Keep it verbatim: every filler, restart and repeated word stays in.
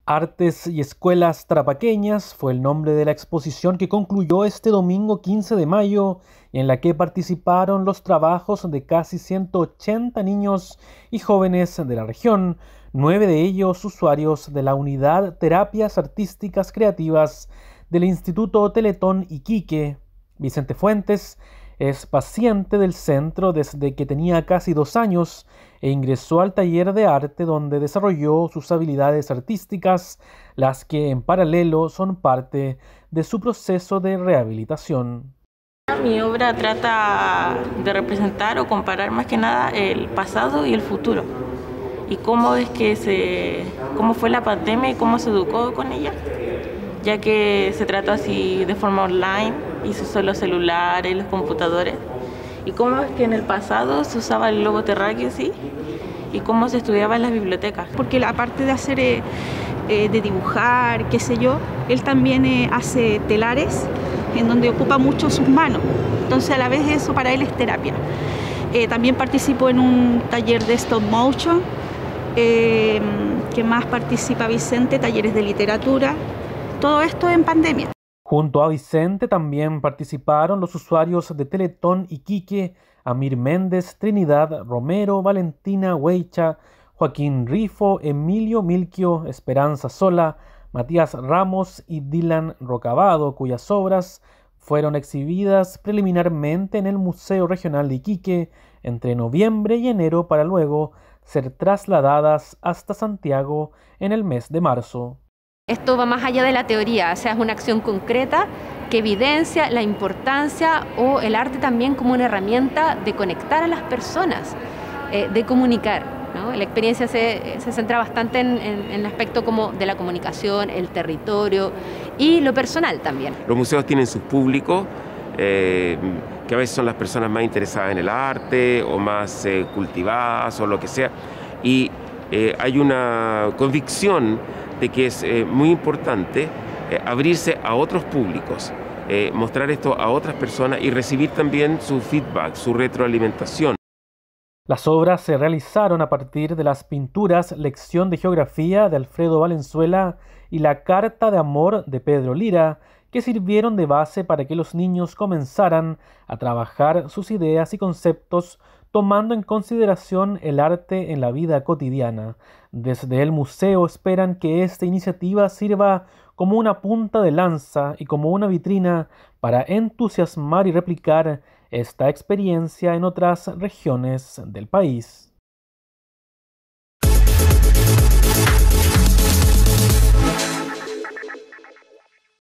Artes y Escuelas Tarapaqueñas fue el nombre de la exposición que concluyó este domingo quince de mayo y en la que participaron los trabajos de casi ciento ochenta niños y jóvenes de la región, nueve de ellos usuarios de la Unidad Terapias Artísticas Creativas del Instituto Teletón Iquique. Vicente Fuentes es paciente del centro desde que tenía casi dos años e ingresó al taller de arte donde desarrolló sus habilidades artísticas, las que en paralelo son parte de su proceso de rehabilitación. Mi obra trata de representar o comparar más que nada el pasado y el futuro y cómo es que se, cómo fue la pandemia y cómo se educó con ella, ya que se trata así de forma online y se usan los celulares, los computadores, y cómo es que en el pasado se usaba el globo terráqueo, sí, y cómo se estudiaba en las bibliotecas. Porque aparte de hacer, eh, eh, de dibujar, qué sé yo, él también eh, hace telares, en donde ocupa mucho sus manos, entonces a la vez eso para él es terapia. Eh, también participó en un taller de stop motion, eh, que más participa Vicente, talleres de literatura, todo esto en pandemia. Junto a Vicente también participaron los usuarios de Teletón Iquique, Amir Méndez, Trinidad Romero, Valentina Hueicha, Joaquín Rifo, Emilio Milquio, Esperanza Sola, Matías Ramos y Dylan Rocabado, cuyas obras fueron exhibidas preliminarmente en el Museo Regional de Iquique entre noviembre y enero para luego ser trasladadas hasta Santiago en el mes de marzo. Esto va más allá de la teoría, o sea, es una acción concreta que evidencia la importancia o el arte también como una herramienta de conectar a las personas, eh, de comunicar, ¿no? La experiencia se, se centra bastante en, en, en el aspecto como de la comunicación, el territorio y lo personal también. Los museos tienen sus públicos, eh, que a veces son las personas más interesadas en el arte o más eh, cultivadas o lo que sea, y eh, hay una convicción de que es eh, muy importante eh, abrirse a otros públicos, eh, mostrar esto a otras personas y recibir también su feedback, su retroalimentación. Las obras se realizaron a partir de las pinturas Lección de Geografía de Alfredo Valenzuela y La Carta de Amor de Pedro Lira, que sirvieron de base para que los niños comenzaran a trabajar sus ideas y conceptos tomando en consideración el arte en la vida cotidiana. Desde el museo esperan que esta iniciativa sirva como una punta de lanza y como una vitrina para entusiasmar y replicar esta experiencia en otras regiones del país.